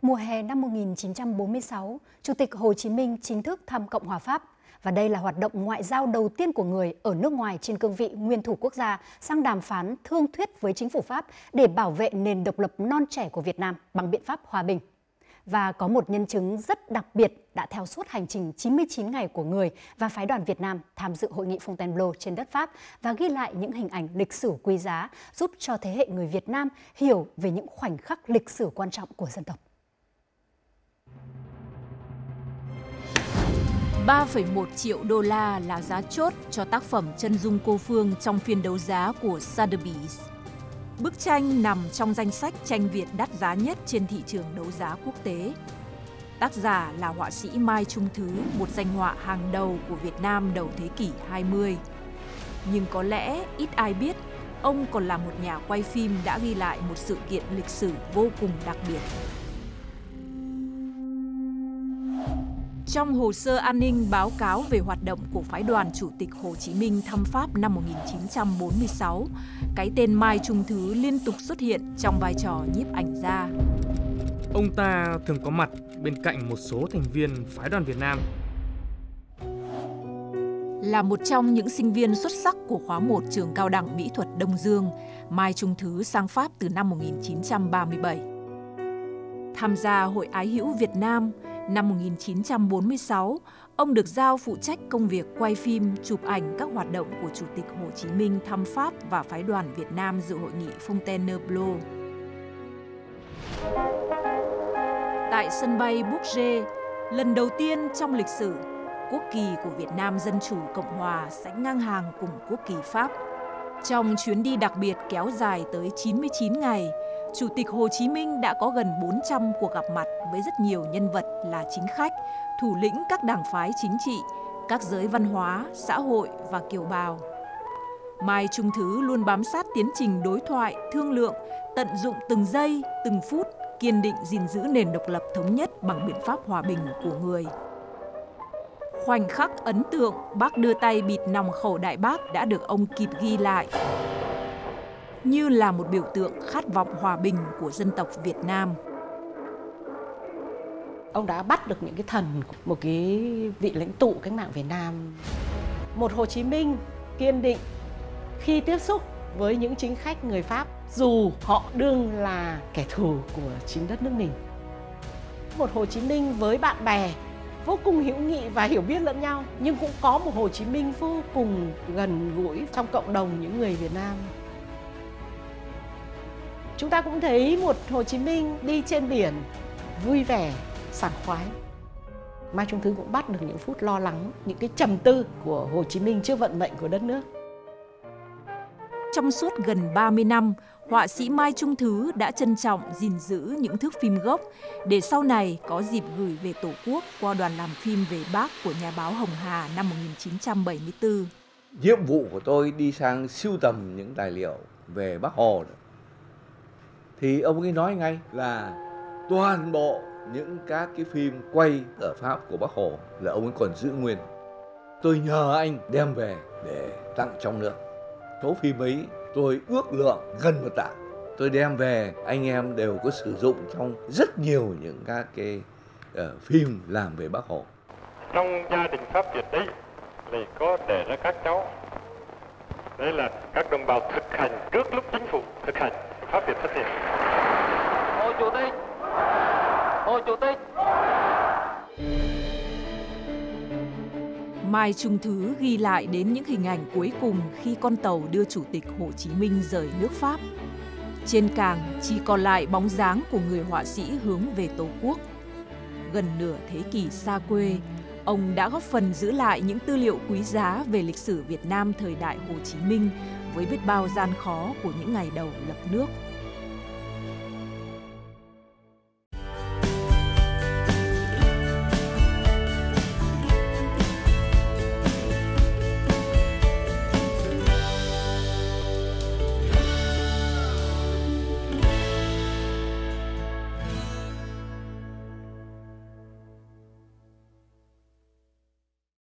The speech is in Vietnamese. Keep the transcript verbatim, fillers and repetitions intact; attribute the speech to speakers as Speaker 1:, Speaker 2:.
Speaker 1: Mùa hè năm một nghìn chín trăm bốn mươi sáu, Chủ tịch Hồ Chí Minh chính thức thăm Cộng hòa Pháp. Và đây là hoạt động ngoại giao đầu tiên của người ở nước ngoài trên cương vị nguyên thủ quốc gia sang đàm phán thương thuyết với chính phủ Pháp để bảo vệ nền độc lập non trẻ của Việt Nam bằng biện pháp hòa bình. Và có một nhân chứng rất đặc biệt đã theo suốt hành trình chín mươi chín ngày của người và phái đoàn Việt Nam tham dự hội nghị Fontainebleau trên đất Pháp và ghi lại những hình ảnh lịch sử quý giá giúp cho thế hệ người Việt Nam hiểu về những khoảnh khắc lịch sử quan trọng của dân tộc.
Speaker 2: ba phẩy một triệu đô la là giá chốt cho tác phẩm Chân dung cô Phương trong phiên đấu giá của Sotheby's. Bức tranh nằm trong danh sách tranh Việt đắt giá nhất trên thị trường đấu giá quốc tế. Tác giả là họa sĩ Mai Trung Thứ, một danh họa hàng đầu của Việt Nam đầu thế kỷ hai mươi. Nhưng có lẽ ít ai biết, ông còn là một nhà quay phim đã ghi lại một sự kiện lịch sử vô cùng đặc biệt. Trong hồ sơ an ninh báo cáo về hoạt động của phái đoàn Chủ tịch Hồ Chí Minh thăm Pháp năm một nghìn chín trăm bốn mươi sáu, cái tên Mai Trung Thứ liên tục xuất hiện trong vai trò nhiếp ảnh gia.
Speaker 3: Ông ta thường có mặt bên cạnh một số thành viên phái đoàn Việt Nam.
Speaker 2: Là một trong những sinh viên xuất sắc của khóa một trường cao đẳng mỹ thuật Đông Dương, Mai Trung Thứ sang Pháp từ năm một nghìn chín trăm ba mươi bảy. Tham gia Hội Ái hữu Việt Nam, năm một nghìn chín trăm bốn mươi sáu, ông được giao phụ trách công việc quay phim, chụp ảnh các hoạt động của Chủ tịch Hồ Chí Minh thăm Pháp và phái đoàn Việt Nam dự hội nghị Fontainebleau. Tại sân bay Bourget, lần đầu tiên trong lịch sử, quốc kỳ của Việt Nam Dân Chủ Cộng Hòa sánh ngang hàng cùng quốc kỳ Pháp. Trong chuyến đi đặc biệt kéo dài tới chín mươi chín ngày, Chủ tịch Hồ Chí Minh đã có gần bốn trăm cuộc gặp mặt với rất nhiều nhân vật là chính khách, thủ lĩnh các đảng phái chính trị, các giới văn hóa, xã hội và kiều bào. Mai Trung Thứ luôn bám sát tiến trình đối thoại, thương lượng, tận dụng từng giây, từng phút, kiên định gìn giữ nền độc lập thống nhất bằng biện pháp hòa bình của người. Khoảnh khắc ấn tượng bác đưa tay bịt nòng khẩu Đại Bác đã được ông kịp ghi lại như là một biểu tượng khát vọng hòa bình của dân tộc Việt Nam.
Speaker 4: Ông đã bắt được những cái thần của một cái vị lãnh tụ cách mạng Việt Nam. Một Hồ Chí Minh kiên định khi tiếp xúc với những chính khách người Pháp, dù họ đương là kẻ thù của chính đất nước mình. Một Hồ Chí Minh với bạn bè vô cùng hữu nghị và hiểu biết lẫn nhau, nhưng cũng có một Hồ Chí Minh vô cùng gần gũi trong cộng đồng những người Việt Nam. Chúng ta cũng thấy một Hồ Chí Minh đi trên biển vui vẻ, sảng khoái. Mai Trung Thứ cũng bắt được những phút lo lắng, những cái trầm tư của Hồ Chí Minh trước vận mệnh của đất nước.
Speaker 2: Trong suốt gần ba mươi năm, họa sĩ Mai Trung Thứ đã trân trọng gìn giữ những thước phim gốc để sau này có dịp gửi về Tổ quốc qua đoàn làm phim về Bác của nhà báo Hồng Hà năm một nghìn chín trăm bảy mươi tư.
Speaker 5: Nhiệm vụ của tôi đi sang sưu tầm những tài liệu về Bác Hồ thì ông ấy nói ngay là toàn bộ những các cái phim quay ở Pháp của Bác Hồ là ông ấy còn giữ nguyên. Tôi nhờ anh đem về để tặng trong nước. Số phim ấy tôi ước lượng gần một tạ. Tôi đem về, anh em đều có sử dụng trong rất nhiều những các cái uh, phim làm về Bác Hồ.
Speaker 6: Trong gia đình Pháp Việt đấy thì có để ra các cháu. Đây là các đồng bào thực hành trước lúc chính phủ thực hành Pháp Việt xuất hiện.
Speaker 7: Hồ Chủ tịch! Hồ Chủ tịch!
Speaker 2: Mai Trung Thứ ghi lại đến những hình ảnh cuối cùng khi con tàu đưa Chủ tịch Hồ Chí Minh rời nước Pháp. Trên cảng chỉ còn lại bóng dáng của người họa sĩ hướng về Tổ quốc. Gần nửa thế kỷ xa quê, ông đã góp phần giữ lại những tư liệu quý giá về lịch sử Việt Nam thời đại Hồ Chí Minh với biết bao gian khó của những ngày đầu lập nước.